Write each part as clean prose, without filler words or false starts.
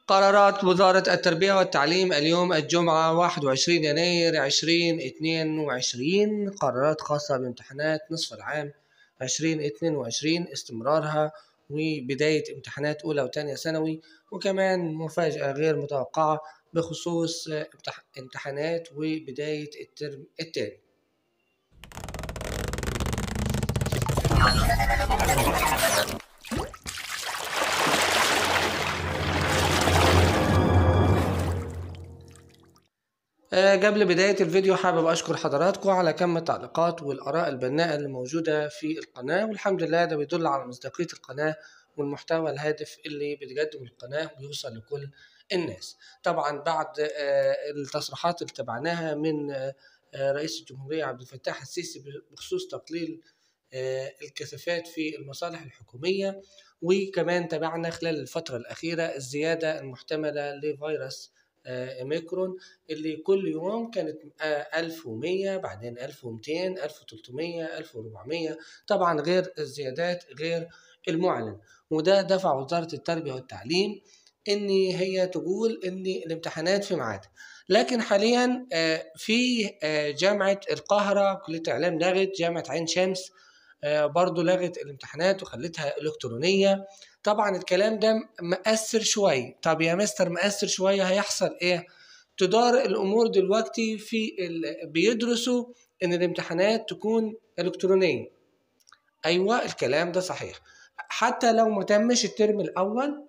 قرارات وزارة التربية والتعليم اليوم الجمعة 21 يناير 2022. قرارات خاصة بامتحانات نصف العام 2022 استمرارها وبداية امتحانات أولى وثانية ثانوي، وكمان مفاجأة غير متوقعة بخصوص امتحانات وبداية الترم الثاني. قبل بداية الفيديو حابب أشكر حضراتكم على كم التعليقات والآراء البناءة اللي موجودة في القناة، والحمد لله ده بيدل على مصداقية القناة والمحتوى الهادف اللي بتقدمه القناة ويوصل لكل الناس. طبعا بعد التصريحات اللي تبعناها من رئيس الجمهورية عبد الفتاح السيسي بخصوص تقليل الكثافات في المصالح الحكومية، وكمان تابعنا خلال الفترة الأخيرة الزيادة المحتملة لفيروس اوميكرون اللي كل يوم كانت 1100 بعدين 1200 1300 1400، طبعا غير الزيادات غير المعلن. وده دفع وزارة التربية والتعليم ان هي تقول ان الامتحانات في ميعادها، لكن حاليا في جامعة القاهرة كلية اعلام لغت، جامعة عين شمس برضو لغت الامتحانات وخلتها إلكترونية. طبعا الكلام ده مأثر شوية. طب يا مستر مأثر شوية هيحصل ايه؟ تدار الأمور دلوقتي في بيدرسوا إن الامتحانات تكون إلكترونية. أيوة الكلام ده صحيح، حتى لو ما تمش الترم الأول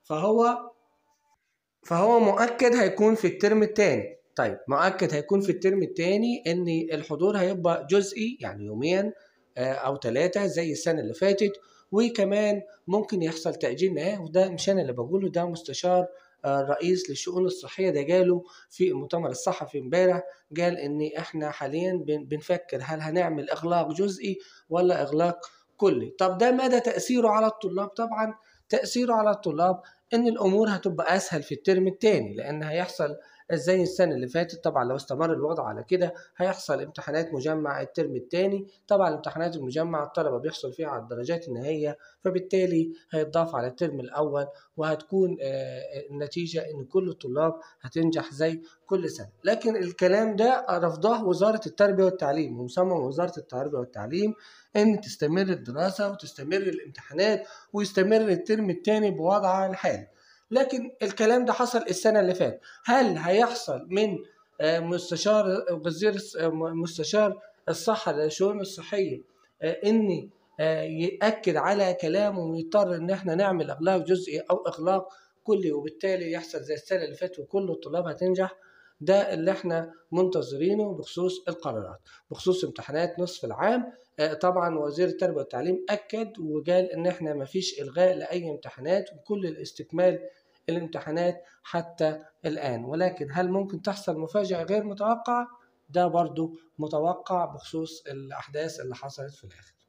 فهو مؤكد هيكون في الترم الثاني. طيب مؤكد هيكون في الترم الثاني ان الحضور هيبقى جزئي، يعني يومين او 3 زي السنة اللي فاتت، وكمان ممكن يحصل تأجيل نهائي. وده مش انا اللي بقوله، ده مستشار الرئيس للشؤون الصحية ده قاله في المؤتمر الصحفي امبارح، قال ان احنا حاليا بنفكر هل هنعمل اغلاق جزئي ولا اغلاق كلي. طب ده مدى تأثيره على الطلاب؟ طبعا تأثيره على الطلاب ان الامور هتبقى اسهل في الترم الثاني، لان هيحصل زي السنه اللي فاتت. طبعا لو استمر الوضع على كده هيحصل امتحانات مجمع الترم الثاني. طبعا الامتحانات المجمع الطلبه بيحصل فيها على الدرجات النهائيه، فبالتالي هيتضاف على الترم الاول، وهتكون النتيجه ان كل الطلاب هتنجح زي كل سنه. لكن الكلام ده رفضه وزاره التربيه والتعليم، ومصمم وزاره التربيه والتعليم ان تستمر الدراسه وتستمر الامتحانات ويستمر الترم الثاني بوضعه الحالي. لكن الكلام ده حصل السنة اللي فاتت. هل هيحصل من مستشار الصحة للشؤون الصحية ان يأكد على كلامه ويضطر ان احنا نعمل اغلاق جزئي او اغلاق كلي، وبالتالي يحصل زي السنة اللي فاتت وكل الطلاب هتنجح؟ ده اللي احنا منتظرينه بخصوص القرارات بخصوص امتحانات نصف العام. طبعا وزير التربية والتعليم أكد وقال إن إحنا مفيش إلغاء لأي امتحانات وكل الاستكمال الامتحانات حتى الآن. ولكن هل ممكن تحصل مفاجأة غير متوقعة؟ ده برضو متوقع بخصوص الأحداث اللي حصلت في الآخر.